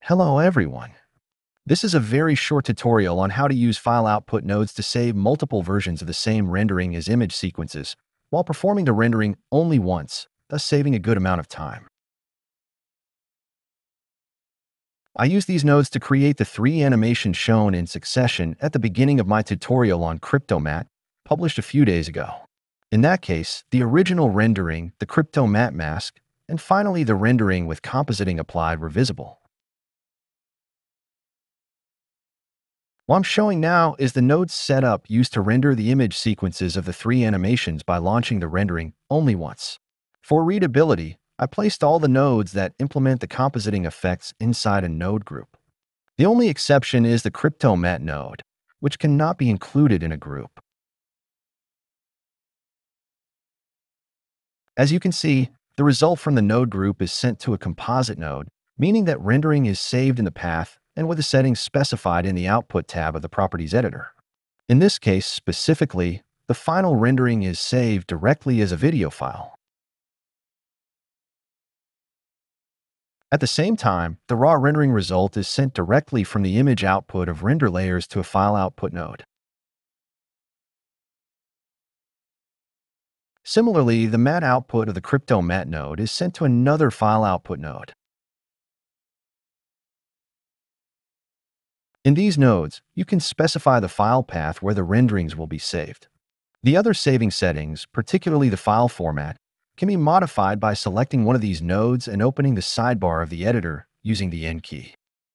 Hello everyone. This is a very short tutorial on how to use file output nodes to save multiple versions of the same rendering as image sequences while performing the rendering only once, thus saving a good amount of time. I use these nodes to create the three animations shown in succession at the beginning of my tutorial on CryptoMat, published a few days ago. In that case, the original rendering, the CryptoMat mask, and finally the rendering with compositing applied were visible. What I'm showing now is the node setup used to render the image sequences of the three animations by launching the rendering only once. For readability, I placed all the nodes that implement the compositing effects inside a node group. The only exception is the CryptoMat node, which cannot be included in a group. As you can see, the result from the node group is sent to a composite node, meaning that rendering is saved in the path and with the settings specified in the Output tab of the Properties editor. In this case, specifically, the final rendering is saved directly as a video file. At the same time, the raw rendering result is sent directly from the image output of render layers to a file output node. Similarly, the mat output of the CryptoMat node is sent to another file output node. In these nodes, you can specify the file path where the renderings will be saved. The other saving settings, particularly the file format, can be modified by selecting one of these nodes and opening the sidebar of the editor using the N key.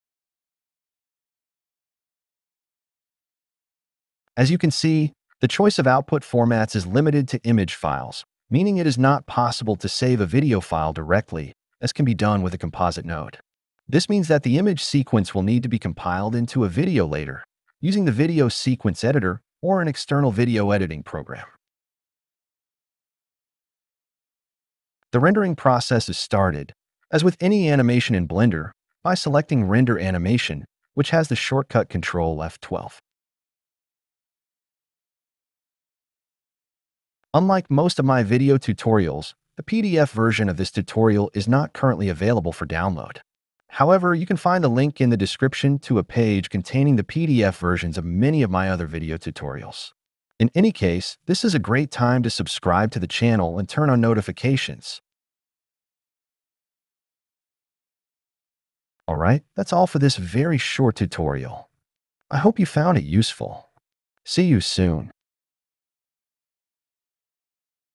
As you can see, the choice of output formats is limited to image files, meaning it is not possible to save a video file directly, as can be done with a composite node. This means that the image sequence will need to be compiled into a video later, using the video sequence editor or an external video editing program. The rendering process is started, as with any animation in Blender, by selecting Render Animation, which has the shortcut Ctrl F12. Unlike most of my video tutorials, the PDF version of this tutorial is not currently available for download. However, you can find a link in the description to a page containing the PDF versions of many of my other video tutorials. In any case, this is a great time to subscribe to the channel and turn on notifications. Alright, that's all for this very short tutorial. I hope you found it useful. See you soon.